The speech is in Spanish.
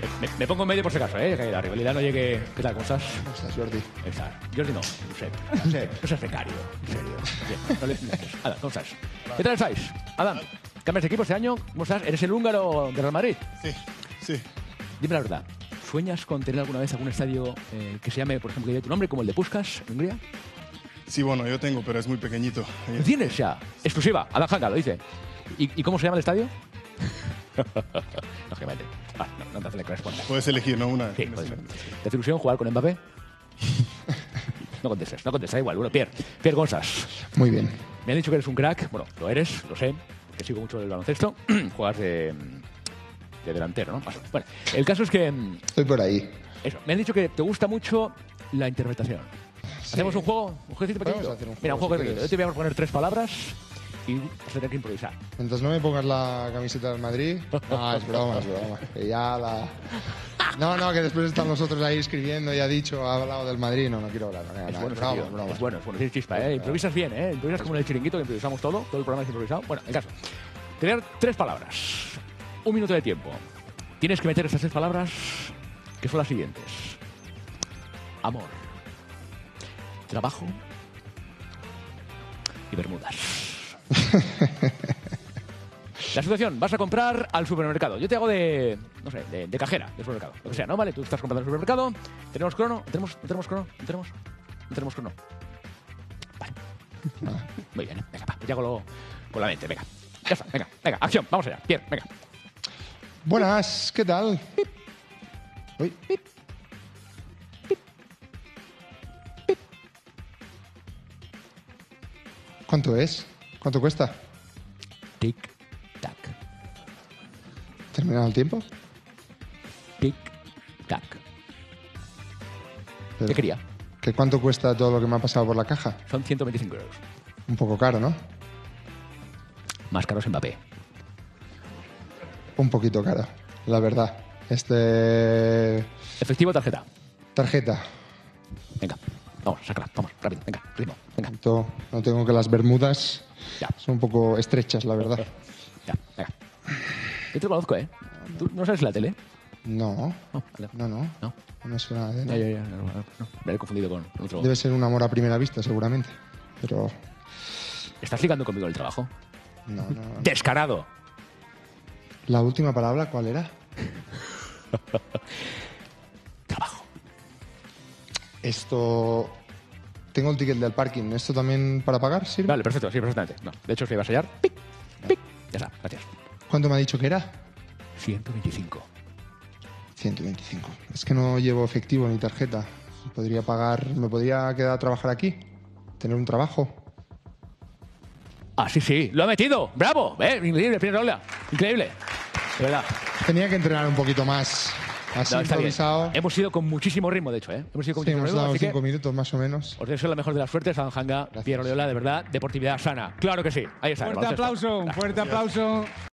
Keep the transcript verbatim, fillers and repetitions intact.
Me, me pongo en medio por si acaso, ¿eh? Que la rivalidad no llegue... ¿Qué tal? ¿Cómo estás? ¿Cómo estás, Jordi? Está. Jordi no, Josep. Josep, no seas becario. En serio. Bien, no le inventes. Adam, ¿cómo estás? ¿Qué tal estáis? Adam, ¿cambias de equipo este año? ¿Cómo estás? ¿Eres el húngaro de Real Madrid? Sí, sí. Dime la verdad. ¿Sueñas con tener alguna vez algún estadio eh, que se llame, por ejemplo, que lleve tu nombre, como el de Puskás, en Hungría? Sí, bueno, yo tengo, pero es muy pequeñito. ¿Lo tienes ya? Exclusiva. Adam Hanga lo dice. ¿Y, ¿Y cómo se llama el estadio? Lógicamente. Ah, no, no te hace la respuesta. Puedes elegir, ¿no? Una. Sí, puede ser. ¿Te hace ilusión jugar con Mbappé? No contestes, no contestes, da igual. Bueno, Pierre, Pierre, ¿cómo estás? Muy bien. Me han dicho que eres un crack. Bueno, lo eres, lo sé, que sigo mucho el baloncesto. Juegas de, de delantero, ¿no? Bueno, el caso es que... Estoy por ahí. Eso, me han dicho que te gusta mucho la interpretación. Sí. ¿Hacemos un juego? ¿Un jueguecito pequeñito? Vamos a hacer un juego, Mira, un juego si pequeñito. Yo quieres. te voy a poner tres palabras y vas a tener que improvisar. Mientras no me pongas la camiseta del Madrid. No, es broma, es broma. Que ya la... No, no, que después están nosotros ahí escribiendo y ha dicho, ha hablado del Madrid. No, no quiero hablar. No, no, Es no, bueno, es broma, tío. es broma. Es bueno, es bueno, tienes chispa, ¿eh? Improvisas bien, ¿eh? Improvisas como en el chiringuito, que improvisamos todo. Todo el programa es improvisado. Bueno, el caso. Te voy a dar tres palabras. Un minuto de tiempo. Tienes que meter esas tres palabras, que son las siguientes. Amor. Trabajo. Y bermudas. La situación, vas a comprar al supermercado. Yo te hago de, no sé, de, de cajera del supermercado. Lo que sea, ¿no? Vale, tú estás comprando al supermercado. ¿Tenemos crono? ¿Tenemos, ¿no tenemos crono? ¿No tenemos? ¿No tenemos crono? Vale. Muy bien, venga, va. Ya hago lo, con la mente, venga. Ya está, venga, venga, acción, vamos allá. Pierre, venga. Buenas, ¿qué tal? Uy. ¿Cuánto es? ¿Cuánto cuesta? Tic, tac, ¿Terminado el tiempo? tic, tac. Pero- ¿Qué quería? ¿Que cuánto cuesta todo lo que me ha pasado por la caja? Son ciento veinticinco euros. Un poco caro, ¿no? Más caros Mbappé. Un poquito caro, la verdad. Este... Efectivo o tarjeta. Tarjeta. Venga, vamos, sácala, vamos, rápido, venga, ritmo, venga. No, no tengo que las bermudas Ya. son un poco estrechas, la verdad. Ya, venga. Yo te conozco, ¿eh? ¿Tú no sabes la tele? No, No, vale. no, no. No. No me suena de Ya, nada. ya, ya. No, no, no. Me he confundido con otro. Debe ser un amor a primera vista, seguramente. Pero ¿Estás ligando conmigo en el trabajo? no, no. no. ¡Descarado! La última palabra, ¿cuál era? Trabajo. Esto... Tengo el ticket del parking. ¿Esto también para pagar sirve? Vale, perfecto, sí, perfectamente. No, de hecho, si vas a hallar, pic, pic. Ya está, gracias. ¿Cuánto me ha dicho que era? ciento veinticinco. ciento veinticinco. Es que no llevo efectivo ni tarjeta. Podría pagar... ¿Me podría quedar a trabajar aquí? ¿Tener un trabajo? Ah, sí, sí, lo ha metido. ¡Bravo! ¿Eh? Increíble, primera ola. Increíble. De verdad. Tenía que entrenar un poquito más. Así No, está bien. improvisado. Hemos ido con muchísimo ritmo, de hecho, ¿eh? Hemos ido con Sí, muchísimo hemos ritmo, dado así que cinco minutos más o menos. os deseo la mejor de las suertes, Adam Hanga, Pierre Oleola, de verdad, deportividad sana. Claro que sí. Ahí está. el Fuerte baloncesto. aplauso, un fuerte aplauso.